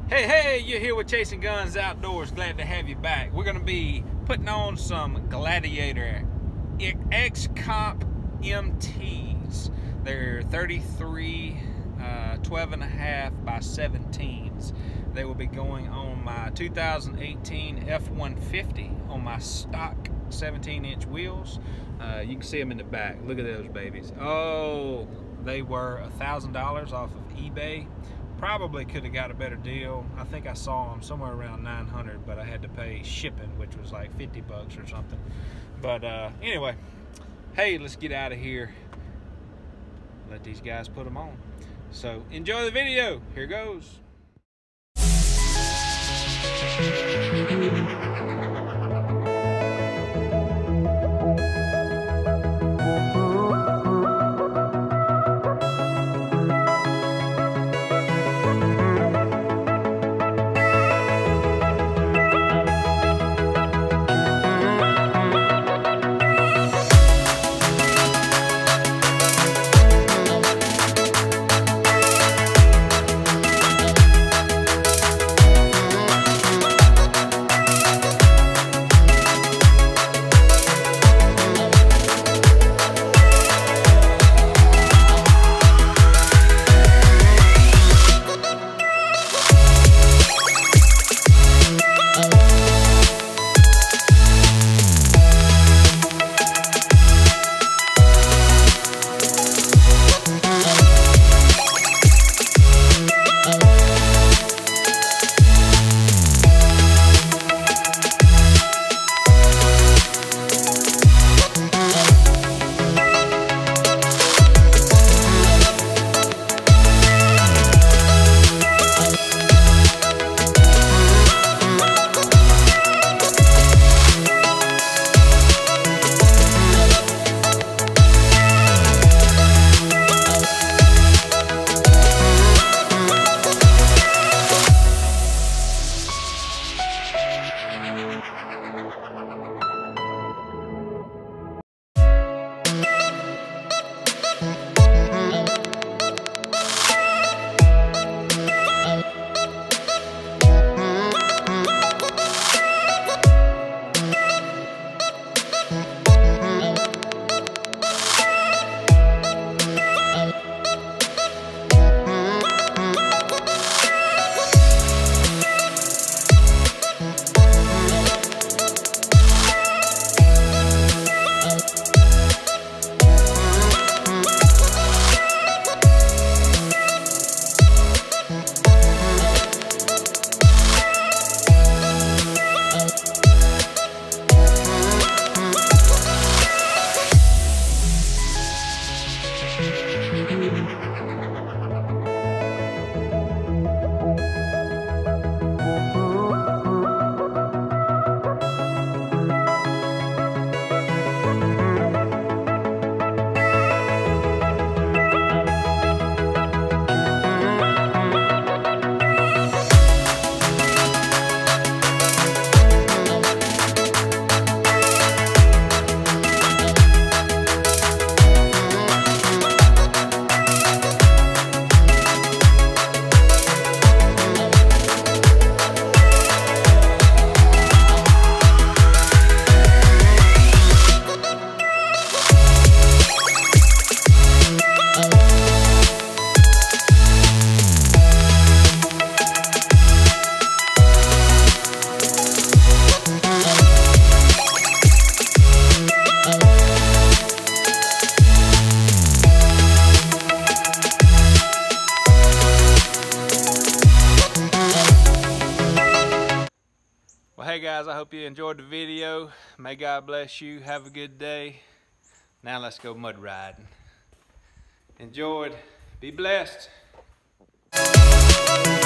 Hey, you're here with Chasing Guns Outdoors. Glad to have you back. We're going to be putting on some Gladiator X Comp MTs. They're 33 12.5 by 17s. They will be going on my 2018 F150 on my stock 17-inch wheels. You can see them in the back. Look at those babies. Oh, they were $1,000 off of eBay. Probably could have got a better deal. I think I saw them somewhere around 900, but I had to pay shipping, which was like 50 bucks or something. But anyway, hey, let's get out of here. Let these guys put them on. So enjoy the video. Here goes. Hey guys, I hope you enjoyed the video. May God bless you. Have a good day. Now let's go mud riding. Enjoyed. Be blessed.